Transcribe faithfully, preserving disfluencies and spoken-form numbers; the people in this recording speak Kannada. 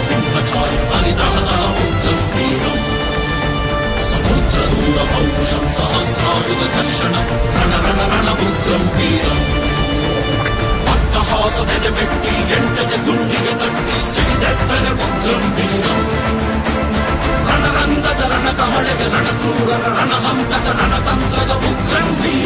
ಸಿಂಹಚಾಯ ಹರಿದಹದಹ ಉಗ್ರಂ ವೀರಂ ಸಮುದ್ರದೂರ ಪೌರುಷಂ ಸಹಸ್ರಾಯುಧ ಘರ್ಷಣ ರಣ ರಣ ರಣ ಉಗ್ರಂ ವೀರಂ ಅಟ್ಟಹಾಸದೆದೆ ಬೆಟ್ಟಿ ಎಂಟದೆ ಗುಂಡಿಗೆ ತಟ್ಟಿ ಸಿಡಿದೆತ್ತರೆ ಉಗ್ರಂ ವೀರಂ ರಣರಂಗದ ರಣಕಹಳೆಗೆ ರಣಕ್ರೂರರ ರಣಹಂತಕ ರಣತಂತ್ರದ ಉಗ್ರಂ ವೀರಂ